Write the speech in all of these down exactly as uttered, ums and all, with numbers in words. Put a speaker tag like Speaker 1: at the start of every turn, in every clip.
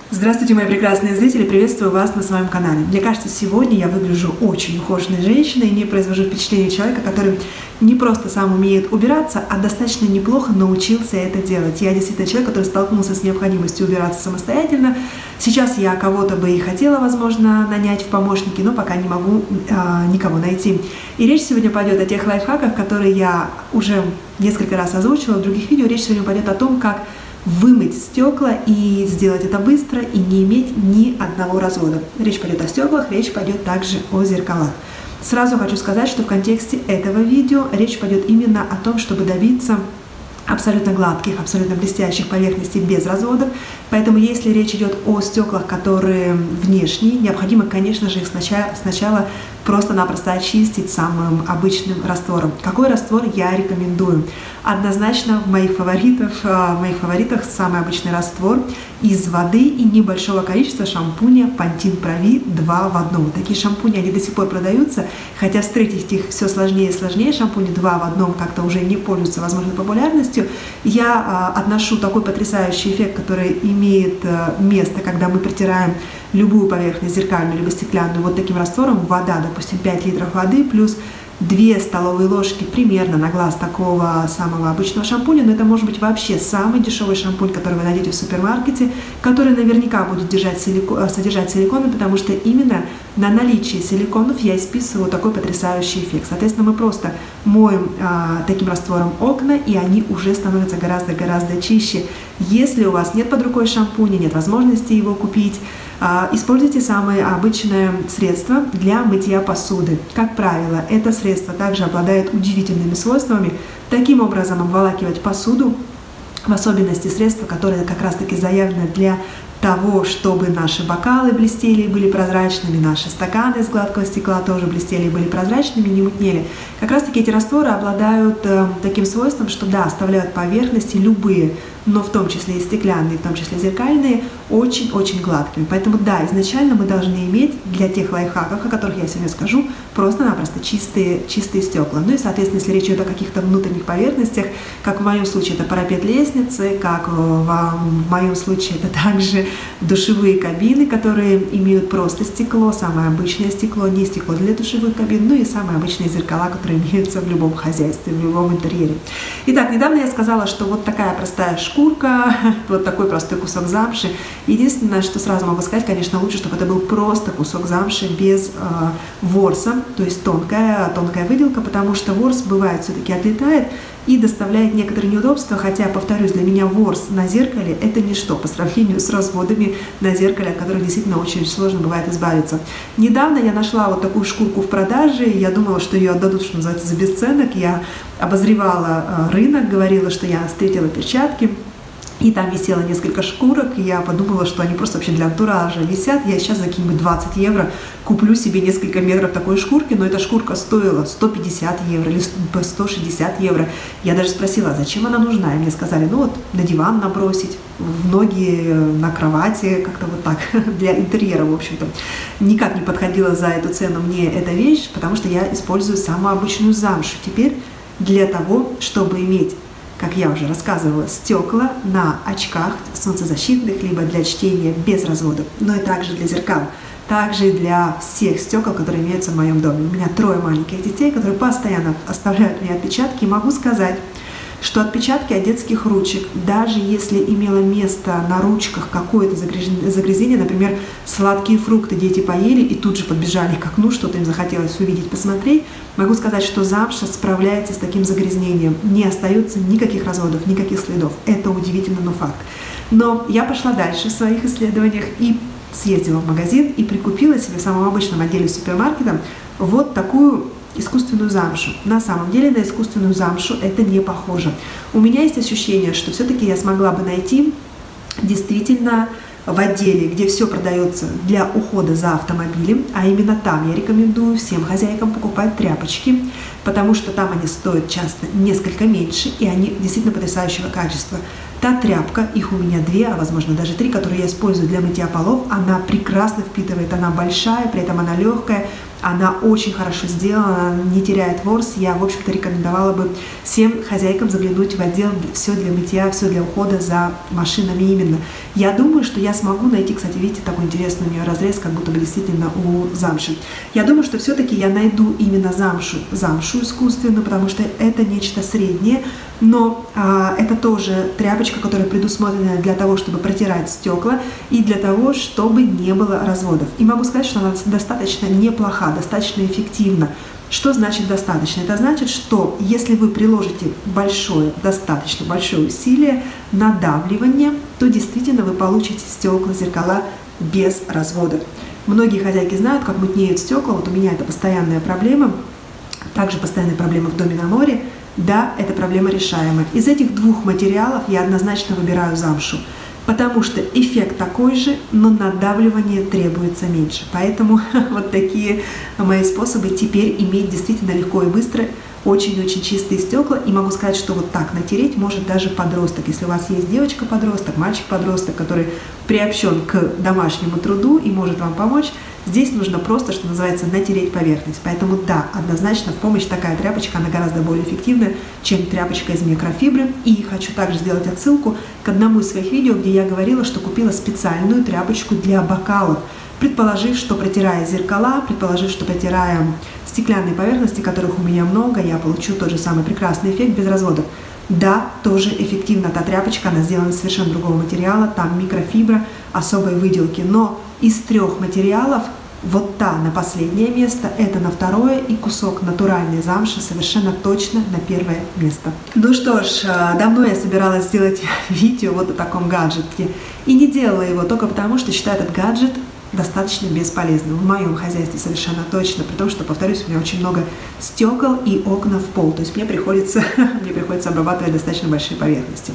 Speaker 1: Здравствуйте, мои прекрасные зрители! Приветствую вас на своем канале. Мне кажется, сегодня я выгляжу очень ухоженной женщиной и не произвожу впечатление человека, который не просто сам умеет убираться, а достаточно неплохо научился это делать. Я действительно человек, который столкнулся с необходимостью убираться самостоятельно. Сейчас я кого-то бы и хотела, возможно, нанять в помощники, но пока не могу э, никого найти. И речь сегодня пойдет о тех лайфхаках, которые я уже несколько раз озвучила в других видео. Речь сегодня пойдет о том, как вымыть стекла и сделать это быстро и не иметь ни одного развода. Речь пойдет о стеклах, речь пойдет также о зеркалах. Сразу хочу сказать, что в контексте этого видео речь пойдет именно о том, чтобы добиться абсолютно гладких, абсолютно блестящих поверхностей без разводов. Поэтому если речь идет о стеклах, которые внешние, необходимо, конечно же, их сначала, сначала просто-напросто очистить самым обычным раствором. Какой раствор я рекомендую? Однозначно в моих фаворитах, в моих фаворитах самый обычный раствор из воды и небольшого количества шампуня Pantene Pro V два в одном. Такие шампуни, они до сих пор продаются, хотя встретить их все сложнее и сложнее. Шампуни два в одном как-то уже не пользуются, возможно, популярностью. Я отношу такой потрясающий эффект, который имеет место, когда мы протираем любую поверхность, зеркальную либо стеклянную, вот таким раствором. Вода, допустим, пять литров воды плюс две столовые ложки примерно на глаз такого самого обычного шампуня, но это может быть вообще самый дешевый шампунь, который вы найдете в супермаркете, который наверняка будет держать силикон, содержать силиконы, потому что именно на наличие силиконов я исписываю такой потрясающий эффект. Соответственно, мы просто моем а, таким раствором окна, и они уже становятся гораздо-гораздо чище. Если у вас нет под рукой шампуня, нет возможности его купить, а, используйте самое обычное средство для мытья посуды. Как правило, это средство также обладает удивительными свойствами. Таким образом, обволакивать посуду, в особенности средства, которые как раз-таки заявлены для того, чтобы наши бокалы блестели и были прозрачными, наши стаканы из гладкого стекла тоже блестели и были прозрачными, не мутнели. Как раз таки эти растворы обладают э, таким свойством, что да, оставляют поверхности любые, но в том числе и стеклянные, в том числе зеркальные, очень-очень гладкими. Поэтому да, изначально мы должны иметь для тех лайфхаков, о которых я сегодня скажу, просто-напросто чистые, чистые стекла. Ну и, соответственно, если речь идет о каких-то внутренних поверхностях, как в моем случае это парапет лестницы, как в, в моем случае это также душевые кабины, которые имеют просто стекло, самое обычное стекло, не стекло для душевых кабин, ну и самые обычные зеркала, которые имеются в любом хозяйстве, в любом интерьере. Итак, недавно я сказала, что вот такая простая шкурка, вот такой простой кусок замши. Единственное, что сразу могу сказать, конечно, лучше, чтобы это был просто кусок замши без э, ворса, то есть тонкая, тонкая выделка, потому что ворс бывает все-таки отлетает и доставляет некоторые неудобства, хотя, повторюсь, для меня ворс на зеркале это ничто по сравнению с разводами на зеркале, от которых действительно очень сложно бывает избавиться. Недавно я нашла вот такую шкурку в продаже, я думала, что ее отдадут, что называется, за бесценок. Я обозревала рынок, говорила, что я встретила перчатки, и там висело несколько шкурок, и я подумала, что они просто вообще для антуража висят. Я сейчас за какие-нибудь двадцать евро куплю себе несколько метров такой шкурки, но эта шкурка стоила сто пятьдесят евро или сто шестьдесят евро. Я даже спросила, зачем она нужна, и мне сказали, ну вот на диван набросить, в ноги, на кровати, как-то вот так, для интерьера, в общем-то. Никак не подходила за эту цену мне эта вещь, потому что я использую самую обычную замшу теперь для того, чтобы иметь, как я уже рассказывала, стекла на очках солнцезащитных, либо для чтения без разводов, но и также для зеркал, также и для всех стекол, которые имеются в моем доме. У меня трое маленьких детей, которые постоянно оставляют мне отпечатки, и могу сказать, что отпечатки от детских ручек, даже если имело место на ручках какое-то загрязнение, например, сладкие фрукты дети поели и тут же подбежали к окну, что-то им захотелось увидеть, посмотреть, могу сказать, что замша справляется с таким загрязнением. Не остается никаких разводов, никаких следов. Это удивительно, но факт. Но я пошла дальше в своих исследованиях и съездила в магазин и прикупила себе в самом обычном отделе супермаркета вот такую искусственную замшу. На самом деле на искусственную замшу это не похоже. У меня есть ощущение, что все-таки я смогла бы найти действительно в отделе, где все продается для ухода за автомобилем, а именно там я рекомендую всем хозяйкам покупать тряпочки, потому что там они стоят часто несколько меньше, и они действительно потрясающего качества. Та тряпка, их у меня две, а возможно даже три, которые я использую для мытья полов, она прекрасно впитывает, она большая, при этом она легкая, она очень хорошо сделана, не теряет ворс. Я, в общем-то, рекомендовала бы всем хозяйкам заглянуть в отдел «Все для мытья», «Все для ухода за машинами» именно. Я думаю, что я смогу найти, кстати, видите, такой интересный у нее разрез, как будто бы действительно у замши. Я думаю, что все-таки я найду именно замшу, замшу искусственную, потому что это нечто среднее, но а, это тоже тряпочка, которая предусмотрена для того, чтобы протирать стекла и для того, чтобы не было разводов. И могу сказать, что она достаточно неплоха, достаточно эффективна. Что значит достаточно? Это значит, что если вы приложите большое, достаточно большое усилие, надавливание, то действительно вы получите стекла, зеркала без разводов. Многие хозяйки знают, как мутнеют стекла. Вот у меня это постоянная проблема. Также постоянная проблема в доме на море. Да, эта проблема решаемая. Из этих двух материалов я однозначно выбираю замшу, потому что эффект такой же, но надавливание требуется меньше. Поэтому вот такие мои способы теперь иметь действительно легко и быстро очень-очень чистые стекла. И могу сказать, что вот так натереть может даже подросток. Если у вас есть девочка-подросток, мальчик-подросток, который приобщен к домашнему труду и может вам помочь, здесь нужно просто, что называется, натереть поверхность. Поэтому да, однозначно в помощь такая тряпочка, она гораздо более эффективна, чем тряпочка из микрофибры. И хочу также сделать отсылку к одному из своих видео, где я говорила, что купила специальную тряпочку для бокалов, предположив, что протирая зеркала, предположив, что протирая стеклянные поверхности, которых у меня много, я получу тот же самый прекрасный эффект без разводов. Да, тоже эффективна та тряпочка, она сделана из совершенно другого материала, там микрофибра, особой выделки. Но из трех материалов вот та на последнее место, это на второе, и кусок натуральной замши совершенно точно на первое место. Ну что ж, давно я собиралась сделать видео вот о таком гаджете, и не делала его только потому, что считаю этот гаджет достаточно бесполезным. В моем хозяйстве совершенно точно, при том, что, повторюсь, у меня очень много стекол и окна в пол, то есть мне приходится, мне приходится обрабатывать достаточно большие поверхности.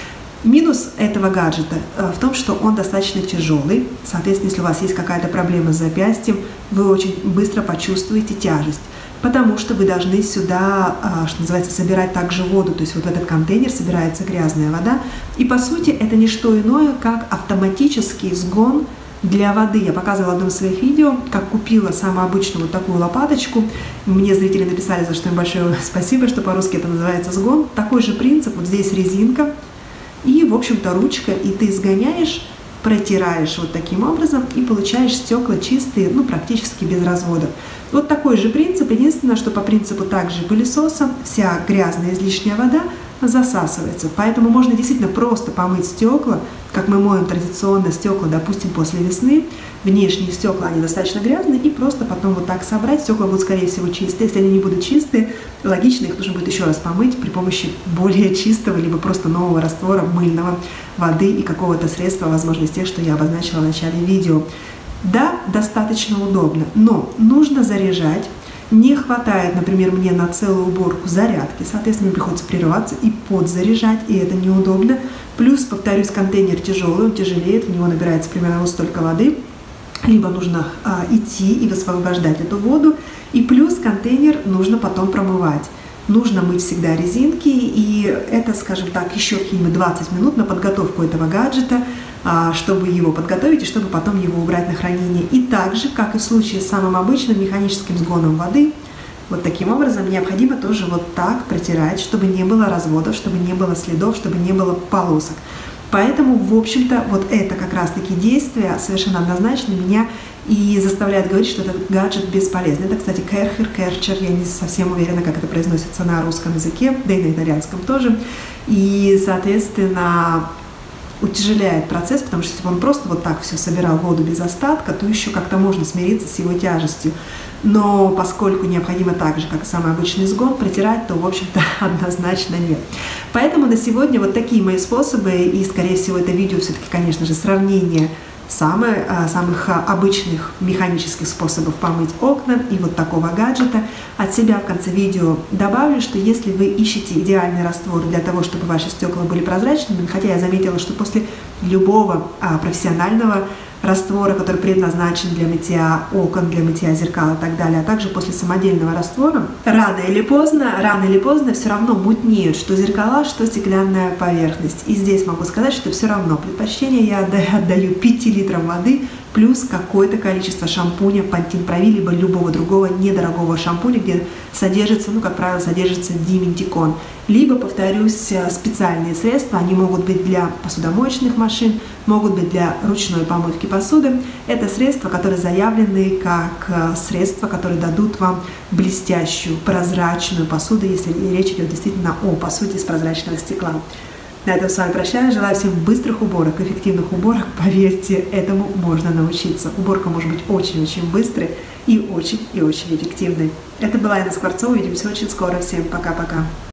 Speaker 1: Минус этого гаджета в том, что он достаточно тяжелый. Соответственно, если у вас есть какая-то проблема с запястьем, вы очень быстро почувствуете тяжесть, потому что вы должны сюда, что называется, собирать также воду. То есть вот в этот контейнер собирается грязная вода. И по сути это не что иное, как автоматический сгон для воды. Я показывала в одном из своих видео, как купила самую обычную вот такую лопаточку. Мне зрители написали, за что им большое спасибо, что по-русски это называется сгон. Такой же принцип, вот здесь резинка. И, в общем-то, ручка, и ты сгоняешь, протираешь вот таким образом и получаешь стекла чистые, ну, практически без разводов. Вот такой же принцип, единственное, что по принципу также пылесоса вся грязная излишняя вода засасывается. Поэтому можно действительно просто помыть стекла, как мы моем традиционно стекла, допустим, после весны. Внешние стекла, они достаточно грязные, и просто потом вот так собрать. Стекла будут, скорее всего, чистые. Если они не будут чистые, логично, их нужно будет еще раз помыть при помощи более чистого, либо просто нового раствора, мыльного, воды и какого-то средства, возможно, из тех, что я обозначила в начале видео. Да, достаточно удобно, но нужно заряжать. Не хватает, например, мне на целую уборку зарядки, соответственно, мне приходится прерываться и подзаряжать, и это неудобно. Плюс, повторюсь, контейнер тяжелый, он тяжелеет, в него набирается примерно вот столько воды, либо нужно а, идти и высвобождать эту воду, и плюс контейнер нужно потом промывать. Нужно мыть всегда резинки, и это, скажем так, еще какие-нибудь двадцать минут на подготовку этого гаджета, чтобы его подготовить и чтобы потом его убрать на хранение. И также, как и в случае с самым обычным механическим сгоном воды, вот таким образом необходимо тоже вот так протирать, чтобы не было разводов, чтобы не было следов, чтобы не было полосок. Поэтому, в общем-то, вот это как раз-таки действие совершенно однозначно меня и заставляет говорить, что этот гаджет бесполезный. Это, кстати, Керхер, Керчер, я не совсем уверена, как это произносится на русском языке, да и на итальянском тоже. И, соответственно, утяжеляет процесс, потому что если бы он просто вот так все собирал воду без остатка, то еще как-то можно смириться с его тяжестью. Но поскольку необходимо так же, как и самый обычный сгон, протирать, то, в общем-то, однозначно нет. Поэтому на сегодня вот такие мои способы, и, скорее всего, это видео все-таки, конечно же, сравнение самых, самых обычных механических способов помыть окна и вот такого гаджета. От себя в конце видео добавлю, что если вы ищете идеальный раствор для того, чтобы ваши стекла были прозрачными, хотя я заметила, что после любого а, профессионального раствора, который предназначен для мытья окон, для мытья зеркал и так далее, а также после самодельного раствора, рано или поздно, рано или поздно все равно мутнеют что зеркала, что стеклянная поверхность. И здесь могу сказать, что все равно предпочтение я отдаю пяти литрам воды плюс какое-то количество шампуня Pantene Pro-V, либо любого другого недорогого шампуня, где содержится, ну, как правило, содержится диментикон. Либо, повторюсь, специальные средства, они могут быть для посудомоечных машин, могут быть для ручной помывки посуды. Это средства, которые заявлены как средства, которые дадут вам блестящую, прозрачную посуду, если речь идет действительно о посуде из прозрачного стекла. На этом с вами прощаюсь. Желаю всем быстрых уборок, эффективных уборок. Поверьте, этому можно научиться. Уборка может быть очень-очень быстрой и очень и очень эффективной. Это была Инна Скворцова. Увидимся очень скоро. Всем пока-пока.